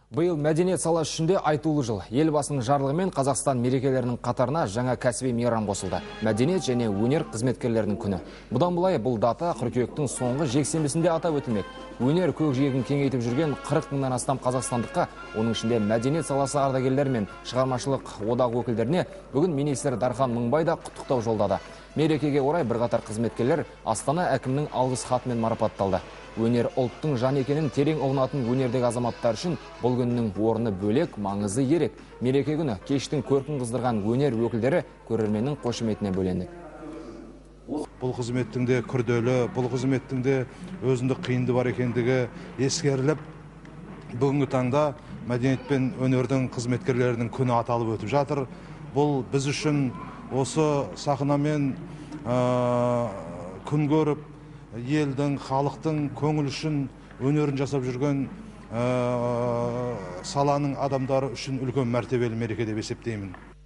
Биыл мәдениет саласы үшінде айтулы жыл. Елбасының жарлығымен Қазақстан мерекелерінің қатарына жаңа кәсіби мейрам қосылды. Мәдениет және өнер қызметкерлерінің күні. Бұдан былай бұл дата қыркүйектің соңғы жексенбісінде атап өтілмек. Өнер көкжиегін кеңейтіп жүрген 40 мыңнан астам қазақстандыққа, оның ішінде мәдениет саласы ардагерлері мен шығармашылық одағы өкілдеріне бүгін министр Дархан Мыңбай да құттықтау жолдады. Мерекеге орай бірқатар қызметкерлер Астана әкімінің алғыс хатымен марапатталды. Өнер ұлттың жан екенін терең ұғынатын өнердегі азаматтар үшін бұл күннің орны бөлек, маңызы ерек. Мереке күні кештің көркін қыздырған өнер өкілдері көрерменнің қошеметіне бөленді. Бұл қызметтің де күрделі, бұл қызметтің де өзіндік қиынды бар екендігі ескеріліп, бүгінгі таңда мәдениет пен өнердің қызметкерлерінің күні аталып өтіп жатыр. Бұл біз үшін осы сахнамен күн көріп, елдің, халықтың көңіл үшін өнерін жасап жүрген саланың адамдары үшін үлкен мәртебелі мереке деп есептеймін.